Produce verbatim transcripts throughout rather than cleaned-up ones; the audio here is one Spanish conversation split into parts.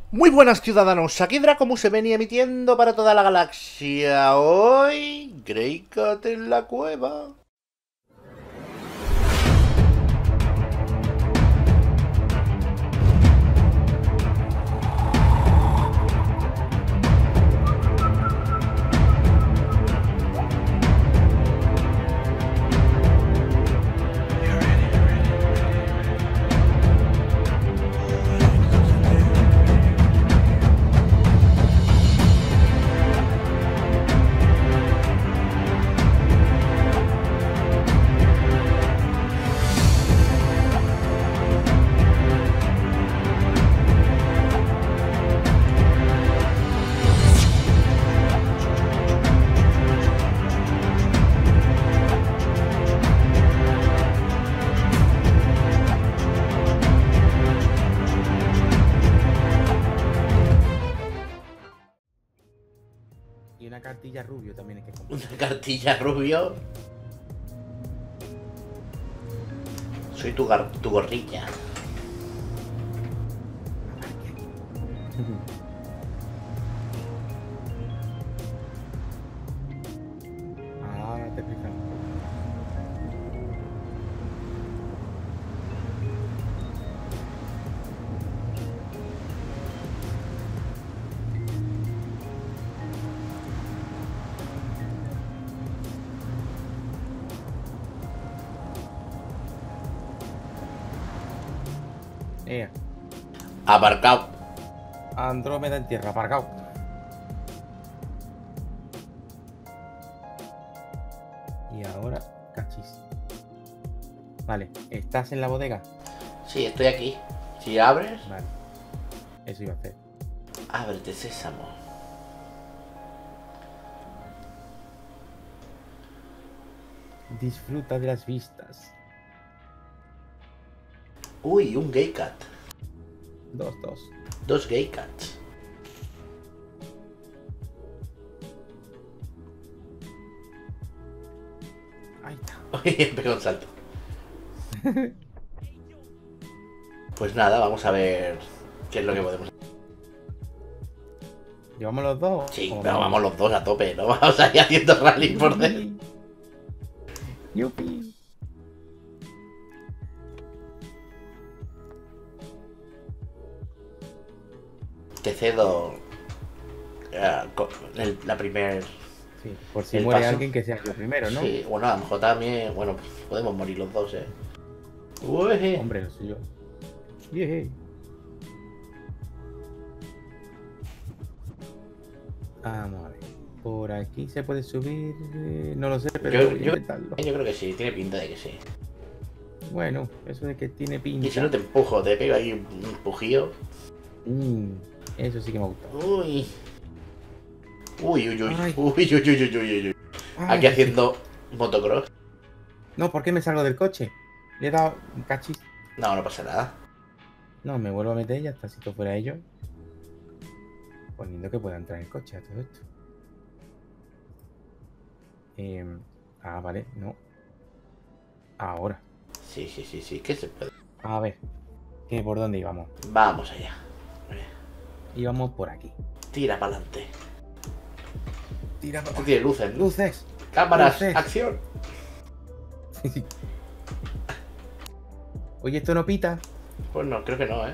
Muy buenas ciudadanos, aquí Dracomus se venía emitiendo para toda la galaxia. Hoy, Greycat en la cueva. Y una cartilla rubio también hay que comprar. Una cartilla rubio. Soy tu, gar tu gorrilla. Ahora te explican. Ea, Aparcado. Andrómeda en tierra, aparcado. Y ahora, cachis. Vale, ¿estás en la bodega? Sí, estoy aquí. Si abres, Vale. Eso iba a hacer. ábrete, sésamo. Disfruta de las vistas. Uy, un Gaycat. Dos, dos. Dos Gaycats. Ahí está. Uy, pegó un salto. Pues nada, vamos a ver qué es lo que podemos hacer. ¿Llevamos los dos? Sí, ¿O pero vamos los dos a tope, no vamos a ir haciendo rally por dentro. Yupi. Te cedo eh, co- el- la primer... Sí, por si El muere paso. alguien que sea yo primero, ¿no? Sí, bueno, a lo mejor también... Bueno, pues podemos morir los dos, eh. Ué. Hombre, lo soy yo. Yeah. Vamos a ver. Por aquí se puede subir. eh, No lo sé, pero Yo- voy a yo- intentarlo. Yo creo que sí, tiene pinta de que sí. Bueno, eso de que tiene pinta. Y si no te empujo, te pego ahí un empujío. Mm, eso sí que me gusta. Uy. Uy, uy, uy. Ay. Uy, uy, uy, uy, uy, uy. Ay, Aquí haciendo motocross. No, ¿por qué me salgo del coche? Le he dado un cachis. No, no pasa nada. No, me vuelvo a meter ya está. Si esto fuera ello. Poniendo que pueda entrar en el coche a todo esto. Em, ah, vale, no. Ahora. Sí, sí, sí, sí, que se puede. A ver. ¿Qué, ¿Por dónde íbamos? Vamos allá. Íbamos por aquí. Tira para adelante. Tira Esto tiene luces, ¿no? luces. Cámaras, luces. acción. Oye, esto no pita. Pues no, creo que no, ¿eh?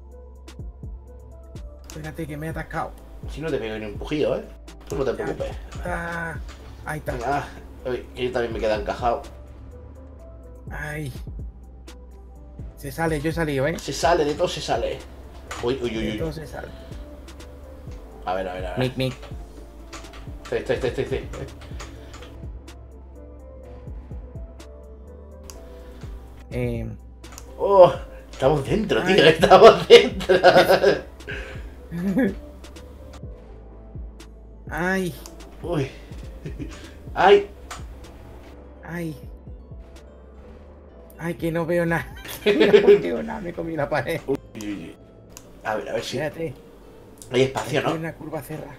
Espérate que me he atascado. Si no te pego ni un empujío, ¿eh? Tú no te preocupes. Ah, ahí está. Ah, uy, que yo también me queda encajado. Ay. Se sale, yo he salido, ¿eh? Se sale, de todo se sale. Uy, uy, uy, Todo uy. se sale. A ver, a ver, a ver. Mic, mic. Estoy, estoy, estoy, estoy, estoy. Eh, Oh, estamos dentro, tío, Ay. estamos dentro. ay, Uy. Ay. ay. Ay, que no veo nada. No veo nada, me comí la pared. Uy, uy, uy. A ver, a ver si Espérate. hay espacio, Hay ¿no? una curva cerrada.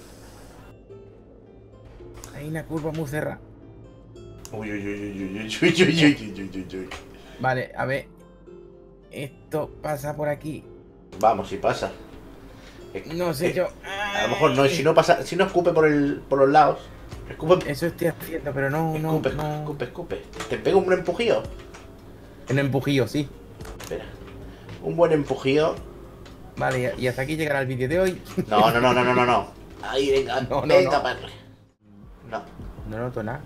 Hay una curva muy cerrada. Uy, uy, uy, uy, uy, uy, uy, uy, uy, uy, uy, uy. Vale, a ver. Esto pasa por aquí. Vamos, si pasa. No sé yo. A lo mejor no, si no pasa, si no escupe por el, por los lados. Escupe, Eso estoy haciendo, pero no, escupe, no, no. escupe, escupe. Te pego un buen empujío. En empujillo, sí. Espera. Un buen empujío. Vale, y hasta aquí llegará el vídeo de hoy. No, no, no, no, no, no, no. Ahí, venga, No, no, venga, no. padre. No. No noto nada.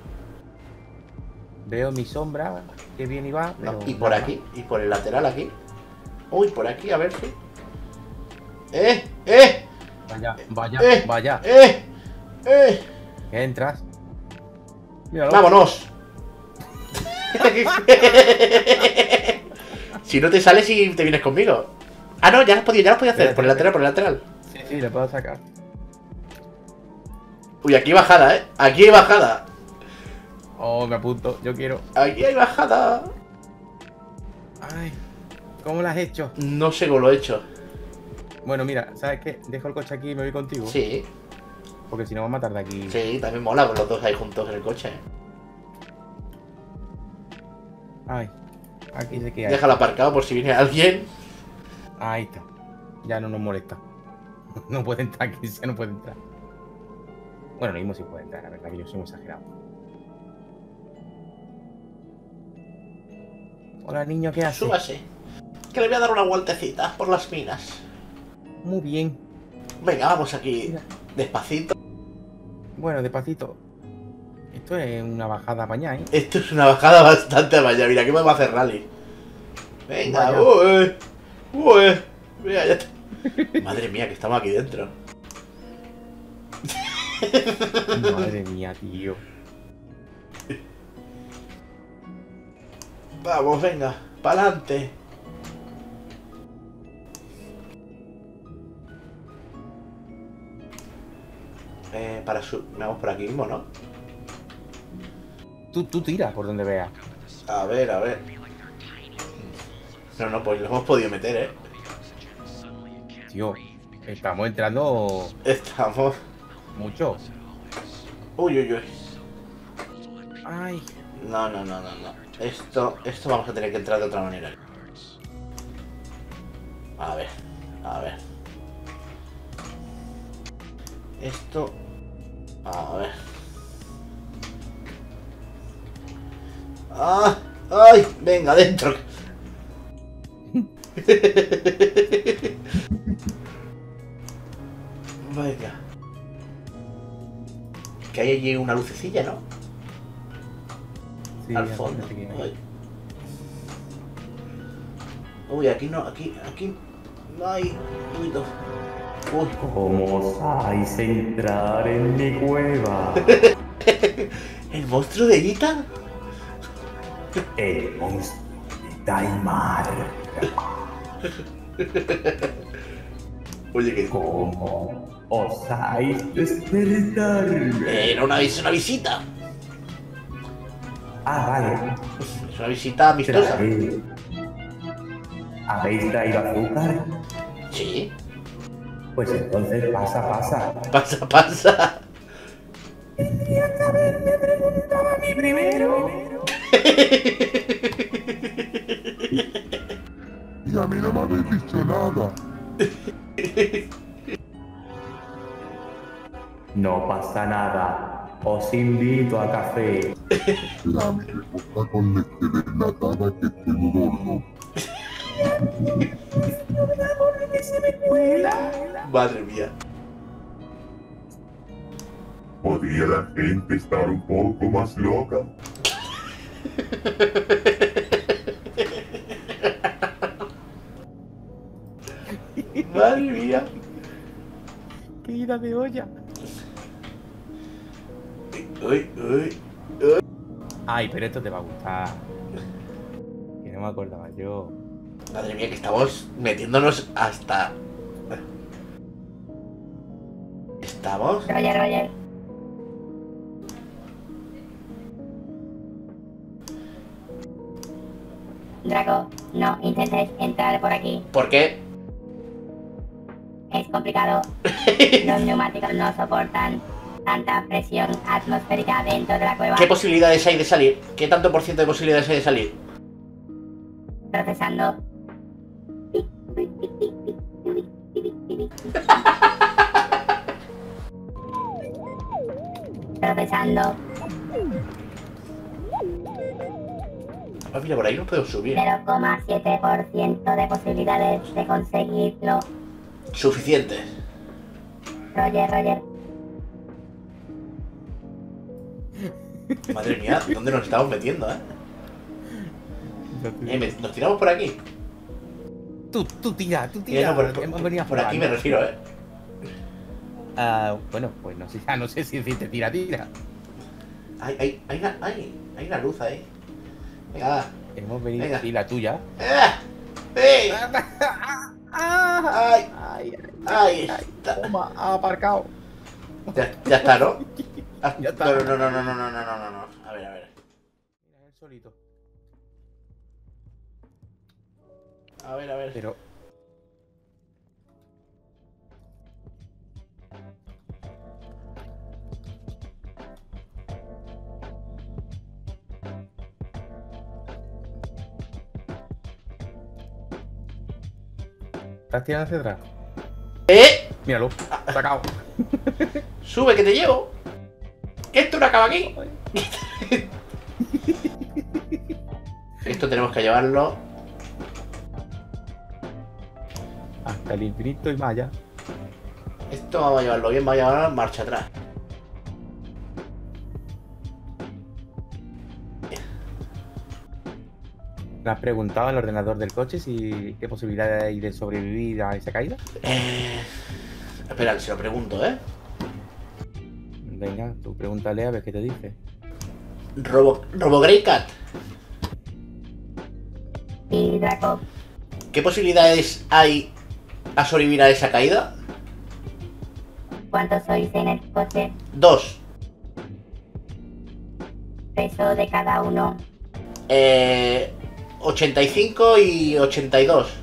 Veo mi sombra que viene y va. No, Pero y por nada aquí, y por el lateral aquí. Uy, por aquí, a ver si. ¡Eh! ¡Eh! más. Vaya, vaya, ¡Eh! vaya. ¡Eh! ¡Eh! ¿Qué entras? Míralo. ¡Vámonos! Si no te sales y te vienes conmigo. Ah, no, ya lo has podido, ya lo has podido hacer. Espérate, Por el lateral, por el lateral. Sí, sí, le puedo sacar. Uy, aquí hay bajada, ¿eh? Aquí hay bajada. Oh, me apunto, yo quiero. Aquí hay bajada. Ay, ¿cómo lo has hecho? No sé cómo lo he hecho. Bueno, mira, ¿sabes qué? Dejo el coche aquí y me voy contigo. Sí, Porque si no, vamos a matar de aquí. sí, también mola con los dos ahí juntos en el coche. Ay, aquí se queda. Déjalo aparcado por si viene alguien. Ahí está. Ya no nos molesta. No puede entrar, aquí ya no puede entrar. Bueno, lo mismo sí puede entrar, la verdad que yo soy muy exagerado. Hola, niño, ¿qué haces? Súbase. Que le voy a dar una vueltecita por las minas. Muy bien. Venga, vamos aquí despacito. Bueno, despacito. Esto es una bajada apañada, ¿eh? Esto es una bajada bastante vaya. Mira, aquí podemos hacer rally. Venga, Vaya. uy, uy. Mira, ya está. Madre mía, que estamos aquí dentro. Madre mía, tío. Vamos, venga, pa'lante. Eh, para su... Vamos por aquí mismo, ¿no? Tú, tú tira por donde veas. A ver, a ver. No, no, pues lo hemos podido meter, ¿eh? Tío, estamos entrando Estamos... mucho. Uy, uy, uy. Ay, No, no, no, no, no. Esto, esto vamos a tener que entrar de otra manera. A ver, a ver. Esto... A ver. ¡Ah! ¡Ay! Venga, adentro. Venga. Que hay allí una lucecilla, ¿no? sí, Al ya fondo. parece que- Ay. Uy, aquí no, aquí, aquí no hay ruido. Uy, ¿Cómo osáis entrar en mi cueva? ¿el monstruo de Ita? El monstruo de Daimar. Oye, que ¿Cómo osáis despertarme? era una, vis- una visita. Ah, vale. Es una visita amistosa. Trae. ¿Habéis traído azúcar? Sí, Pues entonces pasa, pasa. pasa, pasa. Tendría que haberme preguntado a mí primero. Y a mí no me habéis dicho nada. No pasa nada. Os invito a café. Dame coca con leche desnatada que estoy gordo. Madre mía. ¿Podría la gente estar un poco más loca? Madre mía. ¡Qué ida de olla! Uy, uy. Ay, pero esto te va a gustar. Que no me acordaba yo. Madre mía, que estamos metiéndonos hasta... ¿Estamos? Roger, Roger. Draco, no intentes entrar por aquí. ¿Por qué? Es complicado. Los neumáticos no soportan tanta presión atmosférica dentro de la cueva. ¿Qué posibilidades hay de salir? ¿Qué tanto por ciento de posibilidades hay de salir? Procesando. Procesando. Ah, mira, por ahí no puedo subir. cero coma siete por ciento de posibilidades de conseguirlo. Suficiente. Roger, Roger. Madre mía, ¿dónde nos estamos metiendo, eh? eh me- ¿Nos tiramos por aquí? Tú, tú tira, tú Eh, tira. no, por, por- Hemos venido a por jugar, aquí me ¿no? refiero, eh. Ah, bueno, pues no sé, ya no sé si decirte tira, tira. Hay, hay, hay, una, hay, hay una luz ahí. Venga, va. Hemos venido Venga. y la tuya. ¡Ah! ¡Eh! ¡Ay! Ay, ¡Ay! ay, Está. toma, ha aparcado. Ya, ya está, ¿no? Ah, Ya está. No, no, no, no, no, no, no, no, no, no. A ver, a ver. Mira, él solito. A ver, a ver. Pero. ¿Estás tirando hacia atrás? ¡Eh! Míralo, sacado. ¡Sube, que te llevo! ¡Que esto no acaba aquí! Esto tenemos que llevarlo. Hasta el infinito y más allá. Esto vamos a llevarlo bien, vamos a llevarlo marcha atrás. ¿Le has preguntado al ordenador del coche si qué posibilidad hay de sobrevivir a esa caída? Eh... Espera, se lo pregunto, ¿eh? Venga, tú pregúntale a ver qué te dice. Robo... Robo Grey Cat. Y Draco. ¿Qué posibilidades hay a sobrevivir a esa caída? ¿Cuántos sois en el coche? Dos. Peso de cada uno. Eh... ochenta y cinco y ochenta y dos.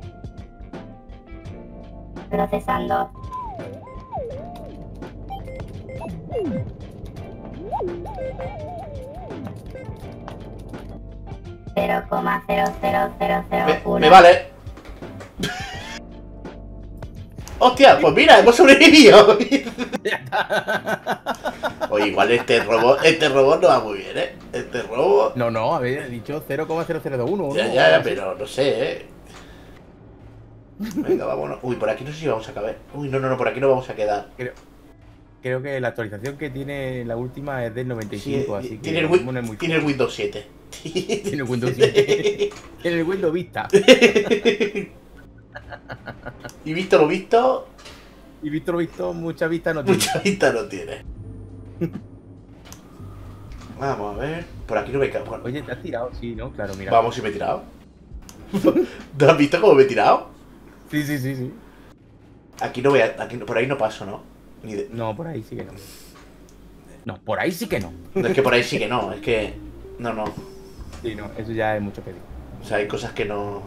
Procesando. cero coma cero cero cero cero Me, uno. me vale. Hostia, pues mira, hemos sobrevivido. Oye, igual este robot, este robot no va muy bien, ¿eh? Este robot. No, no, habéis dicho cero coma cero cero uno. ¿no? Ya, ya, ya, pero no sé, ¿eh? Venga, vámonos. Uy, por aquí no sé si vamos a caber. Uy, no, no, no, por aquí no vamos a quedar. Creo, creo que la actualización que tiene la última es del noventa y Sí, cinco, así que tiene, el, no Win- es muy- tiene el Windows siete. tiene el Windows siete. Tiene el Windows Vista. Y visto lo visto, Y visto lo visto, mucha vista no tiene. mucha vista no tiene. Vamos a ver. Por aquí no me cago. Bueno, Oye, ¿te has tirado? Sí, ¿no? Claro, mira. vamos, si me he tirado. ¿Te has visto cómo me he tirado? Sí, sí, sí, sí. Aquí no voy a. Aquí, no- por ahí no paso, ¿no? Ni de- No, por ahí sí que no. No, por ahí sí que no. no, es que por ahí sí que no. Es que. No, no. Sí, no, eso ya es mucho pedir. O sea, hay cosas que no.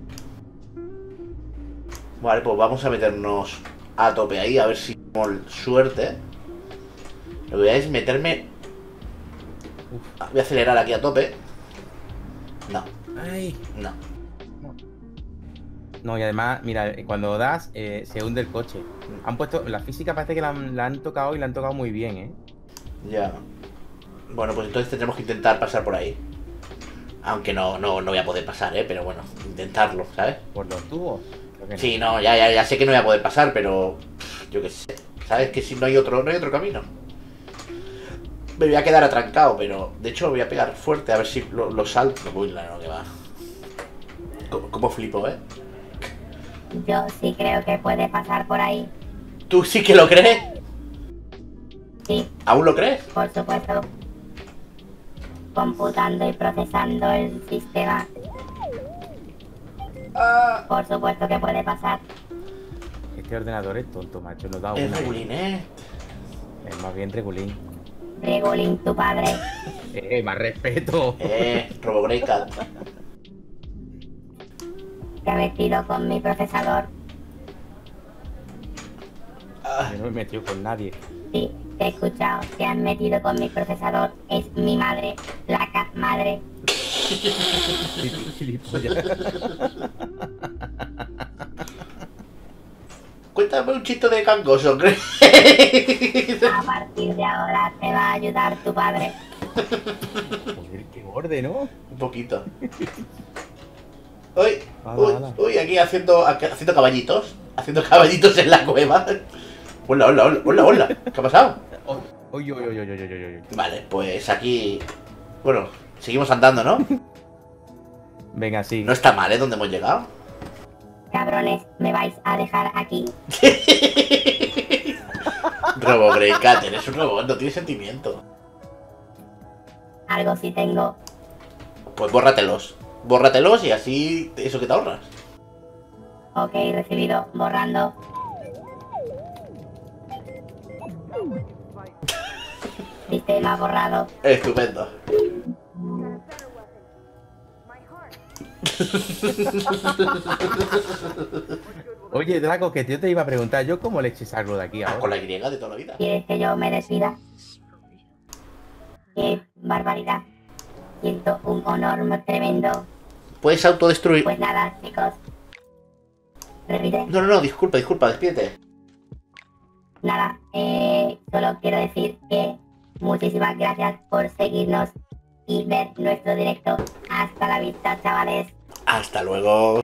Vale, pues vamos a meternos a tope ahí, a ver si tenemos suerte. Lo que voy a es meterme. Uf. Voy a acelerar aquí a tope. No, Ay. no. No, y además, mira, cuando das, eh, se hunde el coche. Han puesto. La física parece que la han, la han tocado y la han tocado muy bien, ¿eh? Ya. Bueno, pues entonces tendremos que intentar pasar por ahí. Aunque no, no, no voy a poder pasar, ¿eh? Pero bueno, intentarlo, ¿sabes? Por los tubos. Creo que no. Sí, no, ya, ya, ya sé que no voy a poder pasar, pero pff, yo qué sé. ¿Sabes? Que si no hay otro, no hay otro camino. Me voy a quedar atrancado, pero de hecho voy a pegar fuerte a ver si lo, lo salto. Uy, no, no, que va. ¿Cómo, cómo flipo, eh? Yo sí creo que puede pasar por ahí. ¿Tú sí que lo crees? Sí, ¿Aún lo crees? por supuesto. Computando y procesando el sistema. Ah, Por supuesto que puede pasar. Este ordenador es tonto, macho. Nos da una. es regulín, ¿eh? Es más bien regulín. Regulín, tu padre. Eh, más respeto. Eh, RoboGreyCat. Te he metido con mi procesador. Ah, Yo no me he metido con nadie. Sí, te he escuchado. Te has metido con mi procesador. Es mi madre. Placa madre. Gilipollas. Cuéntame un chiste de cangoso, ¿crees? A partir de ahora te va a ayudar tu padre. Joder, qué borde, ¿no? Un poquito. Uy, Hala, uy, hala. uy, aquí haciendo, aquí haciendo caballitos. Haciendo caballitos en la cueva. Hola, hola, hola, hola, hola. ¿Qué ha pasado? Uy, uy, uy, uy, uy, uy, uy, uy. Vale, pues aquí... Bueno, seguimos andando, ¿no? Venga, sí. No está mal, ¿eh? Donde hemos llegado. Cabrones, me vais a dejar aquí. Robo Grey Cat, eres un robot, no tienes sentimiento. Algo sí tengo. Pues bórratelos. Bórratelos y así eso que te ahorras. Ok, recibido. Borrando. Sistema borrado. Estupendo. Oye, Draco, que yo te iba a preguntar, ¿yo cómo leche salgo de aquí Ah, ahora? con la Y de toda la vida. ¿Quieres que yo me despida? Qué barbaridad. Siento un honor tremendo. Puedes autodestruir. Pues nada, chicos. Repite. No, no, no, disculpa, disculpa, despídete. Nada, eh, solo quiero decir que muchísimas gracias por seguirnos y ver nuestro directo. Hasta la vista, chavales. Hasta luego.